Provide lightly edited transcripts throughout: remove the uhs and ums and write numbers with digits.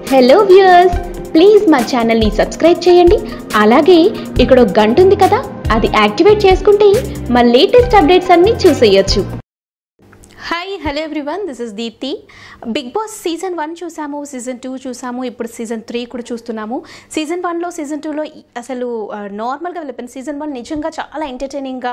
Hello viewers, please మా ఛానల్ని subscribe చేయండి. అలాగే ఇక్కడ ఒక గంట ఉంది కదా, అది యాక్టివేట్ చేసుకుంటే మా లేటెస్ట్ అప్డేట్స్ అన్నీ చూసేయొచ్చు. Hi hello everyone, this is Deepthi. Bigg Boss season 1 చూసాము, సీజన్ 2 చూసాము, ఇప్పుడు సీజన్ 3 కూడా చూస్తున్నాము. సీజన్ 1లో సీజన్ 2లో అసలు నార్మల్గా వెళ్ళిపోయింది. సీజన్ 1 నిజంగా చాలా ఎంటర్టైనింగ్గా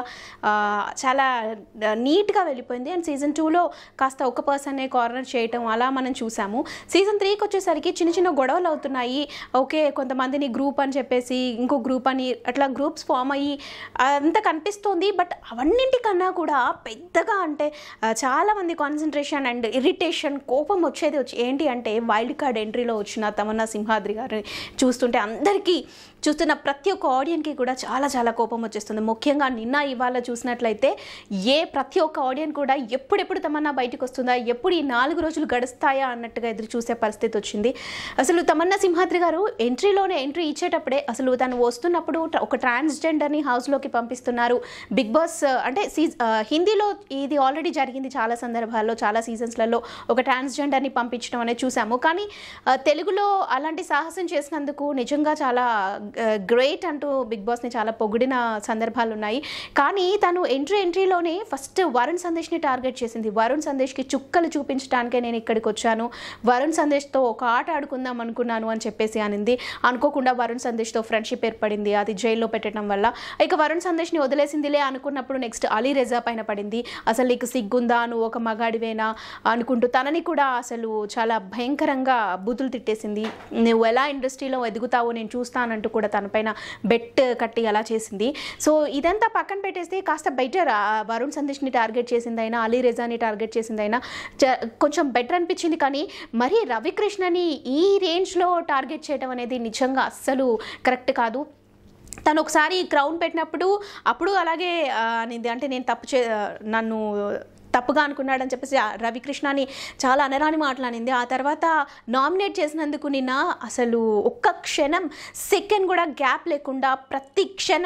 చాలా నీట్గా వెళ్ళిపోయింది. అండ్ సీజన్ 2లో కాస్త ఒక పర్సన్నే కార్నర్ చేయటం అలా మనం చూసాము. సీజన్ 3కి వచ్చేసరికి చిన్న చిన్న గొడవలు అవుతున్నాయి. ఓకే, కొంతమందిని గ్రూప్ అని చెప్పేసి ఇంకో గ్రూప్ అని అట్లా గ్రూప్స్ ఫామ్ అయ్యి అంత కనిపిస్తుంది. బట్ అవన్నింటికన్నా కూడా పెద్దగా అంటే చాలామంది కాన్సన్ట్రేషన్ అండ్ ఇరిటేషన్, కోపం వచ్చేది ఏంటి అంటే వైల్డ్ కార్డ్ ఎంట్రీలో వచ్చిన తమన్నా సింహాద్రి గారిని చూస్తుంటే అందరికీ, చూస్తున్న ప్రతి ఒక్క ఆడియన్కి కూడా చాలా చాలా కోపం వచ్చేస్తుంది. ముఖ్యంగా నిన్న ఇవాళ చూసినట్లయితే ప్రతి ఒక్క ఆడియన్ కూడా ఎప్పుడెప్పుడు తమన్నా బయటకు వస్తుందా, ఎప్పుడు ఈ 4 రోజులు గడుస్తాయా అన్నట్టుగా ఎదురు చూసే పరిస్థితి వచ్చింది. అసలు తమన్నా సింహాద్రి గారు ఎంట్రీ ఇచ్చేటప్పుడే అసలు తను వస్తున్నప్పుడు ఒక ట్రాన్స్జెండర్ని హౌస్లోకి పంపిస్తున్నారు. బిగ్ బాస్ అంటే హిందీలో ఇది ఆల్రెడీ జరిగింది చాలా సందర్భాల్లో, చాలా సీజన్స్లలో ఒక ట్రాన్స్జెండర్ని పంపించడం అనేది చూసాము. కానీ తెలుగులో అలాంటి సాహసం చేసినందుకు నిజంగా చాలా గ్రేట్ అంటూ బిగ్ బాస్ని చాలా పొగిడిన సందర్భాలు ఉన్నాయి. కానీ తను ఎంట్రీలోనే ఫస్ట్ వరుణ్ సందేశ్ని టార్గెట్ చేసింది. వరుణ్ సందేశ్కి చుక్కలు చూపించడానికే నేను ఇక్కడికి వచ్చాను, వరుణ్ సందేశ్తో ఒక ఆట ఆడుకుందాం అనుకున్నాను అని చెప్పేసి అనింది. అనుకోకుండా వరుణ్ సందేశ్తో ఫ్రెండ్షిప్ ఏర్పడింది, అది జైల్లో పెట్టడం వల్ల. ఇక వరుణ్ సందేశ్ని వదిలేసిందిలే అనుకున్నప్పుడు నెక్స్ట్ అలీ రెజా పైన పడింది. అసలు నీకు సిగ్గుందా, నువ్వు ఒక మగాడివేనా అనుకుంటూ తనని కూడా అసలు చాలా భయంకరంగా బూతులు తిట్టేసింది. నువ్వు ఎలా ఇండస్ట్రీలో ఎదుగుతావో నేను చూస్తానంటూ కూడా తనపైన బెట్ కట్టి అలా చేసింది. సో ఇదంతా పక్కన పెట్టేస్తే కాస్త బెటర్ వరుణ్ సందేశ్ని టార్గెట్ చేసిందైనా, అలీ రెజాని టార్గెట్ చేసిందైనా కొంచెం బెటర్ అనిపించింది. కానీ మరి రవికృష్ణని ఈ రేంజ్లో టార్గెట్ చేయడం అనేది నిజంగా అస్సలు కరెక్ట్ కాదు. తను ఒకసారి క్రౌన్ పెట్టినప్పుడు అప్పుడు అలాగే అనేది, అంటే నేను నన్ను తప్పుగా అనుకున్నాడని చెప్పేసి రవికృష్ణని చాలా అనరాని మాట్లాడింది. ఆ తర్వాత నామినేట్ చేసినందుకు నిన్న అసలు ఒక్క క్షణం సెకండ్ కూడా గ్యాప్ లేకుండా ప్రతి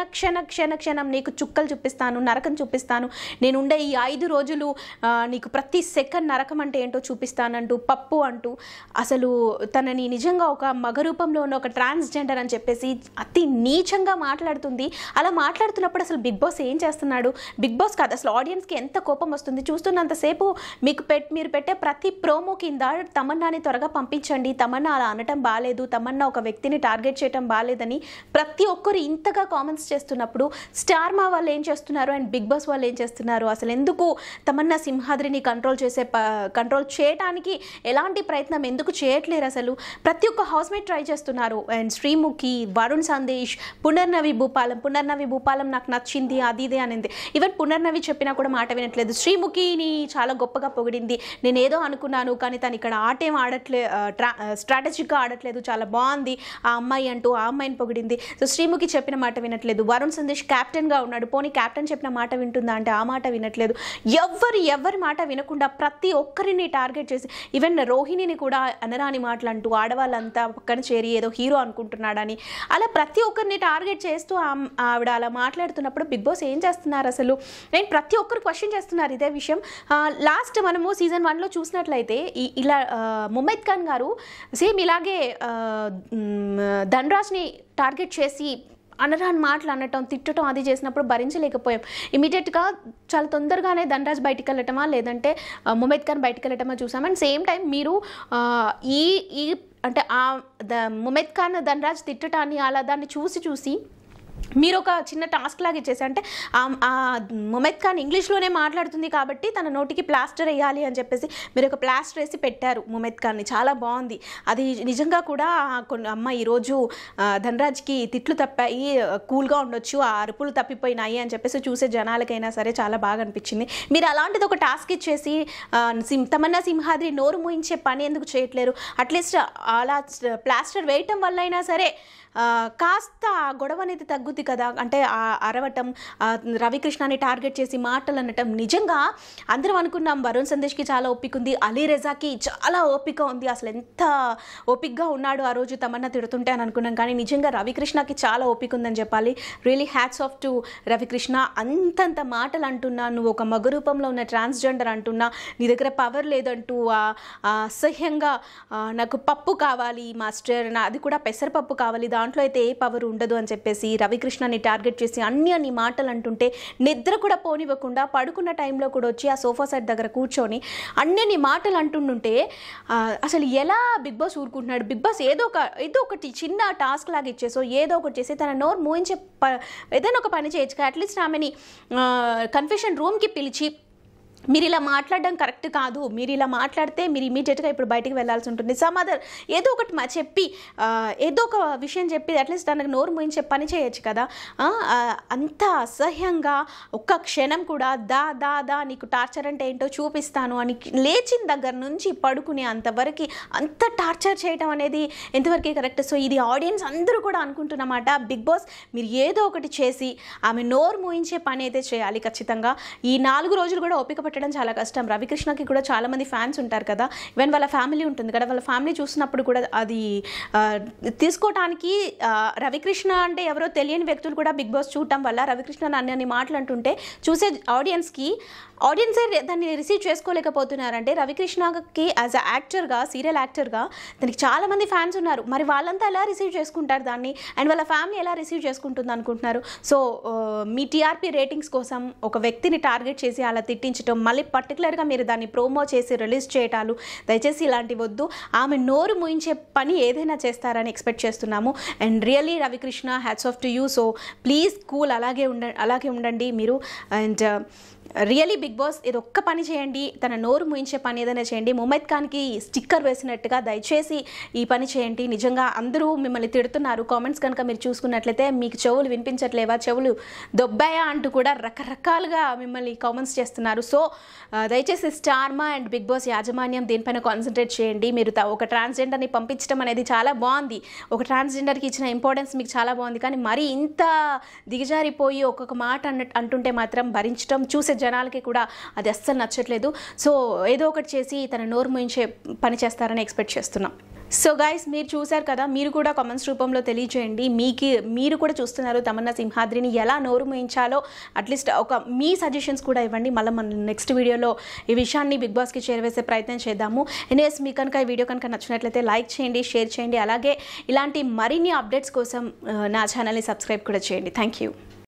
క్షణం నీకు చుక్కలు చూపిస్తాను, నరకం చూపిస్తాను, నేను ఉండే ఈ 5 రోజులు నీకు ప్రతి సెకండ్ నరకం అంటే ఏంటో చూపిస్తానంటూ పప్పు అంటూ అసలు తనని నిజంగా ఒక మగ రూపంలో ఉన్న ఒక ట్రాన్స్జెండర్ అని చెప్పేసి అతి నీచంగా మాట్లాడుతుంది. అలా మాట్లాడుతున్నప్పుడు అసలు బిగ్ బాస్ ఏం చేస్తున్నాడు? బిగ్ బాస్ కాదు, అసలు ఆడియన్స్కి ఎంత కోపం వస్తుంది చూస్తున్నంతసేపు. మీరు పెట్టే ప్రతి ప్రోమో కింద తమన్నాని త్వరగా పంపించండి, తమన్నా అలా అనటం బాగాలేదు, తమన్నా ఒక వ్యక్తిని టార్గెట్ చేయటం బాగాలేదని ప్రతి ఒక్కరు ఇంతగా కామెంట్స్ చేస్తున్నప్పుడు స్టార్ మా వాళ్ళు ఏం చేస్తున్నారు అండ్ బిగ్ బాస్ వాళ్ళు ఏం చేస్తున్నారు? అసలు ఎందుకు తమన్నా సింహాద్రిని కంట్రోల్ చేయడానికి ఎలాంటి ప్రయత్నం ఎందుకు చేయట్లేరు? అసలు ప్రతి ఒక్క హౌస్మేట్ ట్రై చేస్తున్నారు. అండ్ శ్రీముఖి, వరుణ్ సందేశ్, పునర్నవి భూపాలం నాకు నచ్చింది అది ఇదే అనింది. ఈవెన్ పునర్నవి చెప్పినా కూడా మాట వినట్లేదు. శ్రీముఖిని చాలా గొప్పగా పొగిడింది. నేను ఏదో అనుకున్నాను కానీ తను ఇక్కడ ఆటేం స్ట్రాటజిక్గా ఆడట్లేదు, చాలా బాగుంది ఆ అమ్మాయి అంటూ ఆ అమ్మాయిని పొగిడింది. సో శ్రీముఖి చెప్పిన మాట వినట్లేదు. వరుణ్ సందేశ్ క్యాప్టెన్గా ఉన్నాడు, పోనీ క్యాప్టెన్ చెప్పిన మాట వింటుందా అంటే ఆ మాట వినట్లేదు. ఎవరి మాట వినకుండా ప్రతి ఒక్కరిని టార్గెట్ చేసి ఈవెన్ రోహిణిని కూడా అనరాని మాటలు అంటూ ఆడవాళ్ళంతా పక్కన చేరి ఏదో హీరో అనుకుంటున్నాడని అలా ప్రతి ఒక్కరిని టార్గెట్ చేస్తూ ఆవిడ అలా మాట్లాడుతున్నప్పుడు బిగ్ బాస్ ఏం చేస్తున్నారు అసలు? నేను ప్రతి ఒక్కరు క్వశ్చన్ చేస్తున్నారు ఇదే విషయం. లాస్ట్ మనము సీజన్ 1లో చూసినట్లయితే ఇలా ముమైత్ ఖాన్ గారు సేమ్ ఇలాగే ధన్రాజ్ని టార్గెట్ చేసి అనరాని మాటలు అనటం, తిట్టడం అది చేసినప్పుడు భరించలేకపోయాం. ఇమీడియట్గా చాలా తొందరగానే ధన్రాజ్ బయటికి వెళ్ళటమా లేదంటే ముమైత్ ఖాన్ బయటికి వెళ్ళటమా చూసాం. అండ్ సేమ్ టైం మీరు అంటే ముమైత్ ఖాన్ ధన్రాజ్ తిట్టటాన్ని అలా దాన్ని చూసి మీరు ఒక చిన్న టాస్క్ లాగా ఇచ్చేసి, అంటే ముమైత్ ఖాన్ ఇంగ్లీష్లోనే మాట్లాడుతుంది కాబట్టి తన నోటికి ప్లాస్టర్ వేయాలి అని చెప్పేసి మీరు ఒక ప్లాస్టర్ వేసి పెట్టారు ముమైత్ ఖాన్ని. చాలా బాగుంది అది. నిజంగా కూడా అమ్మ ఈరోజు ధన్రాజ్కి తిట్లు తప్పాయి, కూల్గా ఉండొచ్చు, ఆ అరుపులు తప్పిపోయినాయి అని చెప్పేసి చూసే జనాలకైనా సరే చాలా బాగా అనిపించింది. మీరు అలాంటిది ఒక టాస్క్ ఇచ్చేసి తమన్నా సింహాద్రి నోరు మూయించే పని ఎందుకు చేయట్లేరు? అట్లీస్ట్ అలా ప్లాస్టర్ వేయటం వల్ల అయినా సరే కాస్త గొడవ అనేది తగ్గుతుంది అవుద్ది కదా, అంటే అరవటం, రవికృష్ణని టార్గెట్ చేసి మాటలు అనటం. నిజంగా అందరం అనుకున్నాం వరుణ్ సందేశ్కి చాలా ఓపిక ఉంది, అలీ రెజాకి చాలా ఓపిక ఉంది, అసలు ఎంత ఓపికగా ఉన్నాడు ఆ రోజు తమన్నా తిడుతుంటే అని అనుకున్నాం. కానీ నిజంగా రవికృష్ణకి చాలా ఓపిక ఉందని చెప్పాలి. Really hats off to Ravikrishna. అంతంత మాటలు అంటున్నా, నువ్వు ఒక మగ రూపంలో ఉన్న ట్రాన్స్జెండర్ అంటున్నా, నీ దగ్గర పవర్ లేదంటూ అసహ్యంగా నాకు పప్పు కావాలి మాస్టర్, అది కూడా పెసరపప్పు కావాలి, దాంట్లో అయితే ఏ పవర్ ఉండదు అని చెప్పేసి రవికృష్ణని టార్గెట్ చేసి అన్ని మాటలు అంటుంటే నిద్ర కూడా పోనివ్వకుండా పడుకున్న టైంలో కూడా వచ్చి ఆ సోఫా సెట్ దగ్గర కూర్చొని అన్ని మాటలు అంటుంటే అసలు ఎలా బిగ్ బాస్ ఊరుకుంటున్నాడు? బిగ్ బాస్ ఏదో ఒకటి చిన్న టాస్క్ లాగా ఇచ్చేసో ఏదో ఒకటి చేసి తన నోరు మూయించే ఏదైనా ఒక పని చేయొచ్చు. అట్లీస్ట్ ఆమెని కన్ఫెషన్ రూమ్కి పిలిచి మీరు ఇలా మాట్లాడడం కరెక్ట్ కాదు, మీరు ఇలా మాట్లాడితే మీరు ఇమీడియట్గా ఇప్పుడు బయటికి వెళ్ళాల్సి ఉంటుంది, సమ్ అదర్ ఏదో ఒకటి చెప్పి ఏదో ఒక విషయం చెప్పి అట్లీస్ట్ తనకు నోరు మూయించే పని చేయొచ్చు కదా. అంత అసహ్యంగా ఒక్క క్షణం కూడా దా నీకు టార్చర్ అంటే ఏంటో చూపిస్తాను అని లేచిన దగ్గర నుంచి పడుకునే అంతవరకు అంత టార్చర్ చేయడం అనేది ఎంతవరకు కరెక్ట్? సో ఇది ఆడియన్స్ అందరూ కూడా అనుకుంటున్నమాట. బిగ్ బాస్ మీరు ఏదో ఒకటి చేసి ఆమె నోరు మూయించే పని అయితే చేయాలి ఖచ్చితంగా. ఈ 4 రోజులు కూడా ఓపిక పెట్టడం చాలా కష్టం. రవికృష్ణకి కూడా చాలా మంది ఫ్యాన్స్ ఉంటారు కదా, ఈవెన్ వాళ్ళ ఫ్యామిలీ ఉంటుంది కదా, వాళ్ళ ఫ్యామిలీ చూసినప్పుడు కూడా అది తీసుకోవటానికి రవికృష్ణ అంటే ఎవరో తెలియని వ్యక్తులు కూడా బిగ్ బాస్ చూడటం వల్ల రవికృష్ణ అన్ని మాట్లాడుతుంటే చూసే ఆడియన్సే దాన్ని రిసీవ్ చేసుకోలేకపోతున్నారంటే రవికృష్ణకి యాజ్ అ యాక్టర్గా, సీరియల్ యాక్టర్గా దానికి చాలామంది ఫ్యాన్స్ ఉన్నారు. మరి వాళ్ళంతా ఎలా రిసీవ్ చేసుకుంటారు దాన్ని, అండ్ వాళ్ళ ఫ్యామిలీ ఎలా రిసీవ్ చేసుకుంటుంది అనుకుంటున్నారు? సో మీ టీఆర్పీ రేటింగ్స్ కోసం ఒక వ్యక్తిని టార్గెట్ చేసి అలా తిట్టించడం, మళ్ళీ పర్టికులర్గా మీరు దాన్ని ప్రోమో చేసి రిలీజ్ చేయటాలు, దయచేసి ఇలాంటివి వద్దు. ఆమె నోరు మూయించే పని ఏదైనా చేస్తారని ఎక్స్పెక్ట్ చేస్తున్నాము. And really Ravikrishna, hats off to you. So please cool, అలాగే ఉండండి మీరు. అండ్ రియలీ బిగ్ బాస్ ఇది ఒక్క పని చేయండి, తన నోరు మూయించే పని ఏదైనా చేయండి. ముమైత్ ఖాన్కి స్టిక్కర్ వేసినట్టుగా దయచేసి ఈ పని చేయండి. నిజంగా అందరూ మిమ్మల్ని తిడుతున్నారు. కామెంట్స్ కనుక మీరు చూసుకున్నట్లయితే మీకు చెవులు వినిపించట్లేవా, చెవులు దొబ్బాయా అంటూ కూడా రకరకాలుగా మిమ్మల్ని కామెంట్స్ చేస్తున్నారు. సో దయచేసి స్టార్మా అండ్ బిగ్ బాస్ యాజమాన్యం దీనిపైన కాన్సన్ట్రేట్ చేయండి. మీరు ఒక ట్రాన్స్జెండర్ని పంపించడం అనేది చాలా బాగుంది, ఒక ట్రాన్స్జెండర్కి ఇచ్చిన ఇంపార్టెన్స్ మీకు చాలా బాగుంది. కానీ మరీ ఇంత దిగజారిపోయి ఒక్కొక్క మాట అంటుంటే మాత్రం భరించడం చూసే జనాలకి కూడా అది అస్సలు నచ్చట్లేదు. సో ఏదో ఒకటి చేసి తన నోరు మూయించే పని చేస్తారని ఎక్స్పెక్ట్ చేస్తున్నాం. సో గైస్, మీరు చూసారు కదా, మీరు కూడా కామెంట్స్ రూపంలో తెలియజేయండి. మీరు కూడా చూస్తున్నారు తమన్నా సింహాద్రిని ఎలా నోరు మూయించాలో, అట్లీస్ట్ ఒక మీ సజెషన్స్ కూడా ఇవ్వండి. మళ్ళీ మన నెక్స్ట్ వీడియోలో ఈ విషయాన్ని బిగ్ బాస్కి చేరవేసే ప్రయత్నం చేద్దాము. ఎనీవేస్, మీకు కనుక ఈ వీడియో కనుక నచ్చినట్లయితే లైక్ చేయండి, షేర్ చేయండి. అలాగే ఇలాంటి మరిన్ని అప్డేట్స్ కోసం నా ఛానల్ని సబ్స్క్రైబ్ కూడా చేయండి. Thank you.